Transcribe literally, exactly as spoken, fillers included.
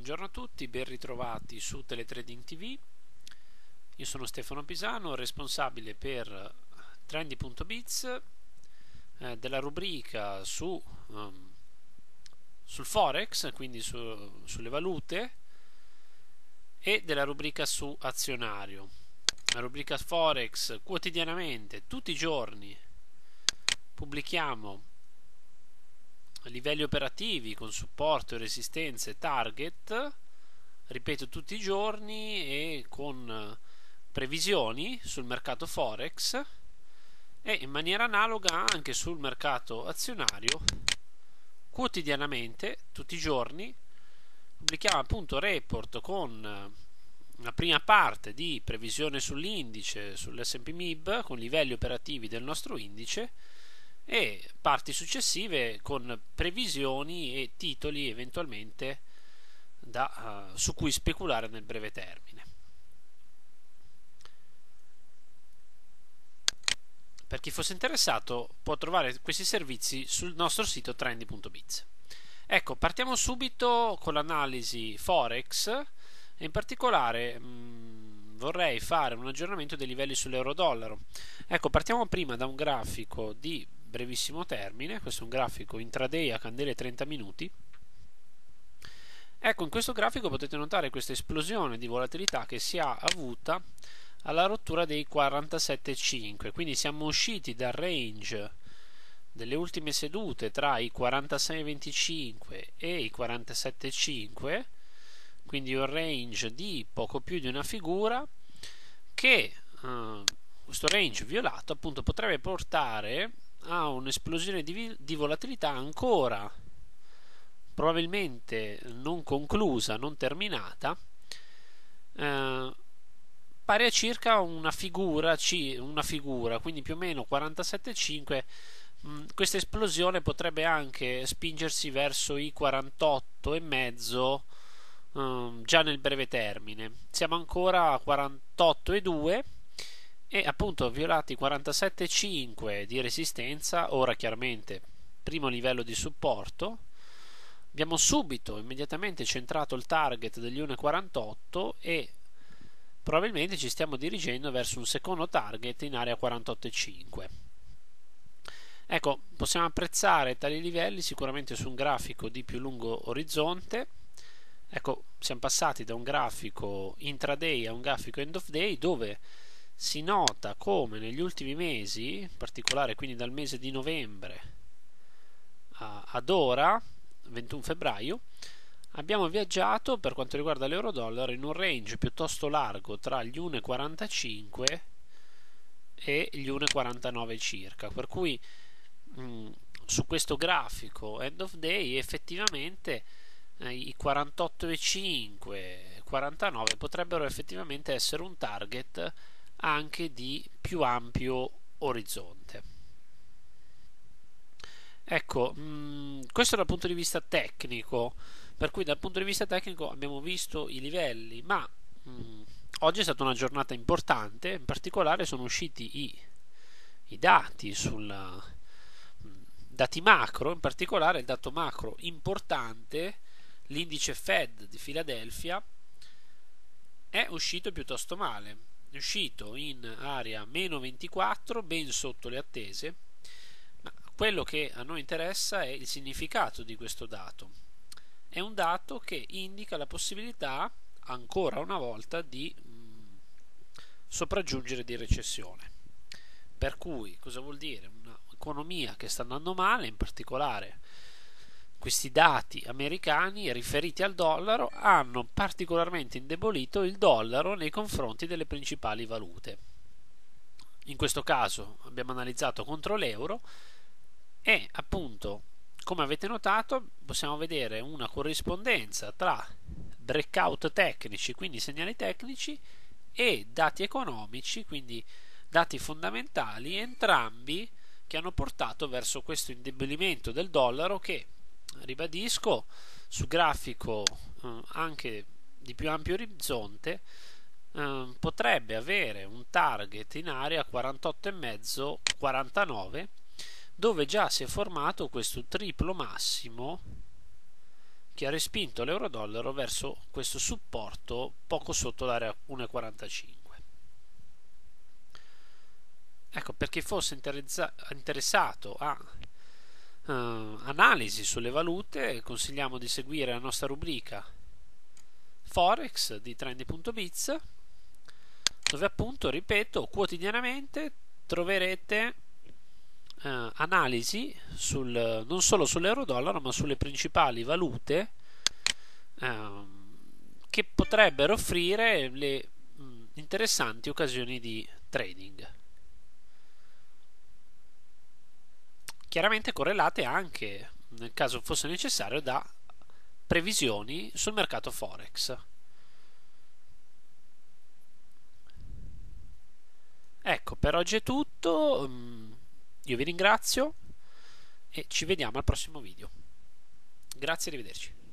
Buongiorno a tutti, ben ritrovati su Teletrading T V. Io sono Stefano Pisano, responsabile per Trendy punto biz, eh, della rubrica su, um, sul Forex, quindi su, sulle valute, e della rubrica su azionario. La rubrica Forex quotidianamente, tutti i giorni, pubblichiamo livelli operativi con supporto e resistenze target, ripeto, tutti i giorni, e con previsioni sul mercato Forex, e in maniera analoga anche sul mercato azionario. Quotidianamente, tutti i giorni, pubblichiamo appunto report con una prima parte di previsione sull'indice, sull'S and P M I B, con livelli operativi del nostro indice, e parti successive con previsioni e titoli eventualmente da, uh, su cui speculare nel breve termine. Per chi fosse interessato può trovare questi servizi sul nostro sito Trendy punto biz. Ecco, partiamo subito con l'analisi Forex e in particolare mh, vorrei fare un aggiornamento dei livelli sull'euro-dollaro. Ecco, partiamo prima da un grafico di brevissimo termine. Questo è un grafico intraday a candele trenta minuti. Ecco, in questo grafico potete notare questa esplosione di volatilità che si è avuta alla rottura dei quarantasette virgola cinque, quindi siamo usciti dal range delle ultime sedute tra i quarantasei virgola venticinque e i quarantasette virgola cinque, quindi un range di poco più di una figura, che eh, questo range violato appunto potrebbe portare a un'esplosione di, di volatilità ancora probabilmente non conclusa, non terminata, eh, pari a circa una figura, una figura, quindi più o meno quarantasette virgola cinque. Mh, questa esplosione potrebbe anche spingersi verso i quarantotto e mezzo um, già nel breve termine. Siamo ancora a quarantotto virgola due e appunto violati quarantasette virgola cinque di resistenza. Ora chiaramente primo livello di supporto. Abbiamo subito, immediatamente centrato il target degli uno virgola quarantotto e probabilmente ci stiamo dirigendo verso un secondo target in area quarantotto virgola cinque. Ecco, possiamo apprezzare tali livelli sicuramente su un grafico di più lungo orizzonte. Ecco, siamo passati da un grafico intraday a un grafico end of day, dove si nota come negli ultimi mesi, in particolare quindi dal mese di novembre ad ora, ventuno febbraio, abbiamo viaggiato per quanto riguarda l'euro-dollaro in un range piuttosto largo tra gli uno virgola quarantacinque e gli uno virgola quarantanove circa, per cui mh, su questo grafico end of day effettivamente eh, i quarantotto virgola cinque quarantanove potrebbero effettivamente essere un target anche di più ampio orizzonte. Ecco, mh, questo dal punto di vista tecnico, per cui dal punto di vista tecnico abbiamo visto i livelli, ma mh, oggi è stata una giornata importante. In particolare sono usciti i, i dati sul mh, dati macro, in particolare il dato macro importante, l'indice Fed di Filadelfia, è uscito piuttosto male, è uscito in area meno ventiquattro, ben sotto le attese. Quello che a noi interessa è il significato di questo dato. È un dato che indica la possibilità, ancora una volta, di mh, sopraggiungere di recessione. Per cui, cosa vuol dire? Un'economia che sta andando male, in particolare questi dati americani riferiti al dollaro hanno particolarmente indebolito il dollaro nei confronti delle principali valute. In questo caso abbiamo analizzato contro l'euro, e appunto, come avete notato, possiamo vedere una corrispondenza tra breakout tecnici, quindi segnali tecnici, e dati economici, quindi dati fondamentali, entrambi che hanno portato verso questo indebolimento del dollaro che, ribadisco, su grafico eh, anche di più ampio orizzonte eh, potrebbe avere un target in area quarantotto virgola cinque quarantanove, dove già si è formato questo triplo massimo che ha respinto l'euro-dollaro verso questo supporto poco sotto l'area uno virgola quarantacinque. Ecco, per chi fosse interessato a uh, analisi sulle valute, consigliamo di seguire la nostra rubrica Forex di Trendy punto biz, dove appunto, ripeto, quotidianamente troverete eh, analisi sul, non solo sull'euro-dollaro ma sulle principali valute eh, che potrebbero offrire le mh, interessanti occasioni di trading, chiaramente correlate anche, nel caso fosse necessario, da previsioni sul mercato Forex. Ecco, per oggi è tutto, io vi ringrazio e ci vediamo al prossimo video. Grazie, arrivederci.